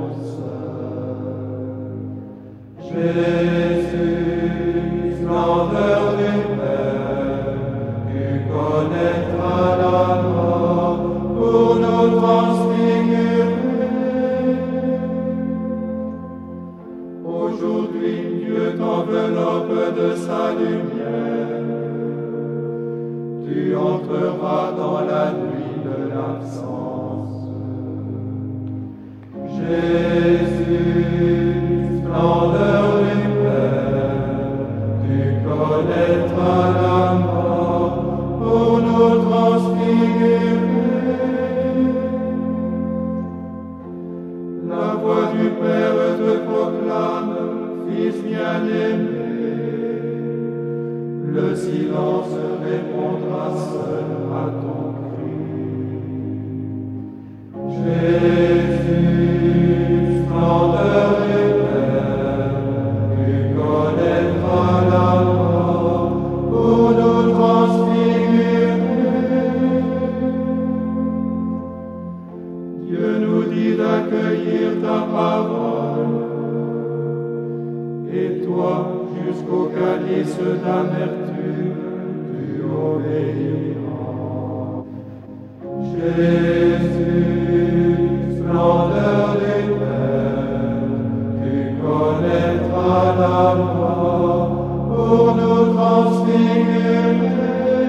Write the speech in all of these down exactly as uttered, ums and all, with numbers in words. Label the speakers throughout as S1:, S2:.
S1: Jésus, splendeur du Père, tu connaîtras la mort pour nous transfigurer. Aujourd'hui, Dieu t'enveloppe de sa lumière. Tu entreras dans la nuit de l'absence. Jésus, splendeur du Père, tu connaîtras la mort pour nous transfigurer. La voix du Père te proclame, Fils bien-aimé. Le silence répondra seul à ton cri. Jésus, splendeur du Père, tu connaîtras la mort pour nous transfigurer. Dieu nous dit d'accueillir ta parole, et toi, jusqu'au calice d'amertume, tu obéiras. Jésus, splendeur du Père, tu connaîtras la mort pour nous transfigurer.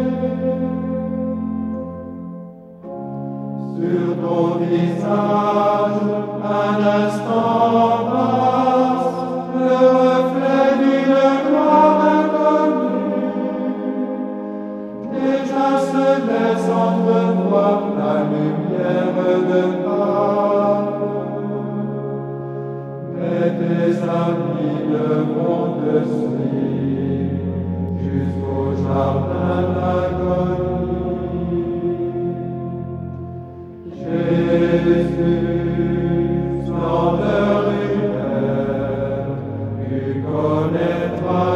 S1: Sur ton visage, un instant passe, le reflet d'une gloire inconnue. Déjà se laisse entrevoir la lumière de Pâques. Mais tes amis devront te suivre jusqu'au jardin d'agonie. Jésus, splendeur du Père, tu connaîtras